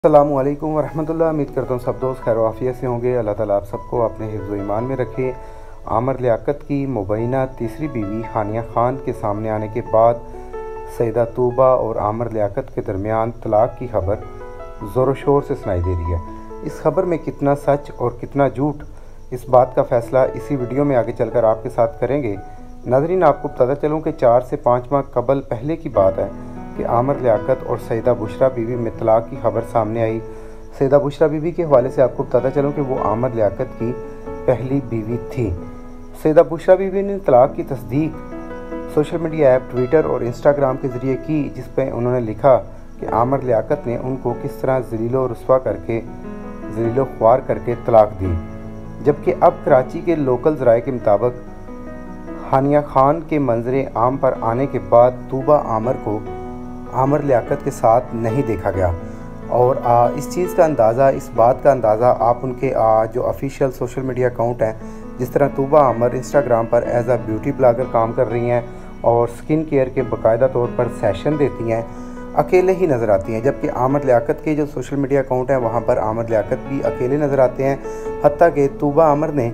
अस्सलामु अलैकुम वरहमतुल्लाह। उम्मीद करता हूँ सब दोस्त खैर वाफियत से होंगे। अल्लाह ताला आप सबको अपने हिफ्ज़ ईमान में रखे। आमिर लियाकत की मुबैना तीसरी बीवी हानिया खान के सामने आने के बाद सईदा तूबा और आमिर लियाकत के दरमियान तलाक़ की खबर ज़ोर शोर से सुनाई दे रही है। इस खबर में कितना सच और कितना झूठ, इस बात का फ़ैसला इसी वीडियो में आगे चलकर आपके साथ करेंगे। नाज़रीन, आपको बताता चलूँ कि 4 से 5 माह कबल पहले की बात है कि आमिर लियाकत और सईदा बुशरा बीवी में तलाक़ की खबर सामने आई। सईदा बुशरा बीवी के हवाले से आपको बताता चलूँ कि वो आमिर लियाकत की पहली बीवी थी। सईदा बुशरा बीवी ने तलाक़ की तस्दीक सोशल मीडिया ऐप ट्विटर और इंस्टाग्राम के ज़रिए की, जिस पर उन्होंने लिखा कि आमिर लियाकत ने उनको किस तरह ज़लीलो रुस्वा करके ज़लीलो ख्वार करके तलाक़ दी। जबकि अब कराची के लोकल ज़राए के मुताबिक हानिया खान के मंजरे आम पर आने के बाद तूबा आमिर को आमिर लियाकत के साथ नहीं देखा गया। और इस चीज़ का अंदाज़ा, इस बात का अंदाज़ा आप उनके जो ऑफिशियल सोशल मीडिया अकाउंट हैं, जिस तरह तूबा आमिर इंस्टाग्राम पर एज आ ब्यूटी ब्लॉगर काम कर रही हैं और स्किन केयर के बाकायदा तौर पर सेशन देती हैं, अकेले ही नज़र आती हैं। जबकि आमिर लियाकत के जो सोशल मीडिया अकाउंट हैं वहाँ पर आमिर लियाकत भी अकेले नज़र आते हैं। हत्ता कि तूबा आमिर ने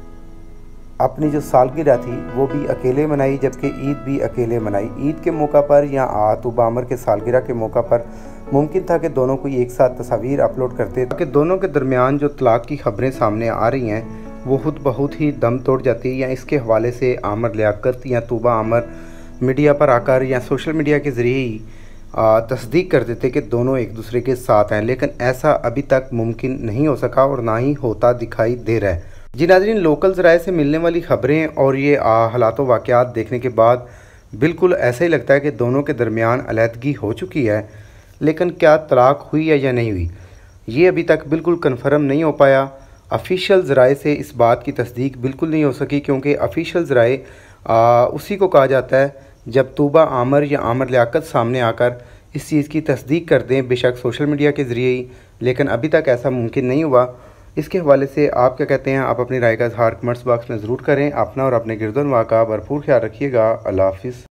अपनी जो सालगिरह थी वो भी अकेले मनाई, जबकि ईद भी अकेले मनाई। ईद के मौका पर या तूबा आमिर के सालगिरह के मौका पर मुमकिन था कि दोनों कोई एक साथ तस्वीर अपलोड करते, ताकि दोनों के दरमियान जो तलाक़ की खबरें सामने आ रही हैं वो खुद बहुत ही दम तोड़ जाती, या इसके हवाले से आमिर लियाकत या तूबा आमिर मीडिया पर आकर या सोशल मीडिया के ज़रिए ही तस्दीक कर देते कि दोनों एक दूसरे के साथ हैं। लेकिन ऐसा अभी तक मुमकिन नहीं हो सका और ना ही होता दिखाई दे रहा है। जी नाज़रीन, लोकल ज़राए से मिलने वाली ख़बरें और ये हालात व वाक़यात देखने के बाद बिल्कुल ऐसा ही लगता है कि दोनों के दरमियान अलहदगी हो चुकी है। लेकिन क्या तलाक़ हुई है या नहीं हुई, ये अभी तक बिल्कुल कन्फर्म नहीं हो पाया। ऑफिशियल ज़राए से इस बात की तस्दीक बिल्कुल नहीं हो सकी, क्योंकि ऑफिशियल ज़राए उसी को कहा जाता है जब तूबा आमिर या आमिर लियाकत सामने आकर इस चीज़ की तस्दीक कर दें, बेशक सोशल मीडिया के ज़रिए ही। लेकिन अभी तक ऐसा मुमकिन नहीं हुआ। इसके हवाले से आप क्या कहते हैं? आप अपनी राय का इज़हार कमेंट्स बॉक्स में ज़रूर करें। अपना और अपने गिरदोनवा का भरपूर ख्याल रखिएगा। अल्लाह हाफ़िज़।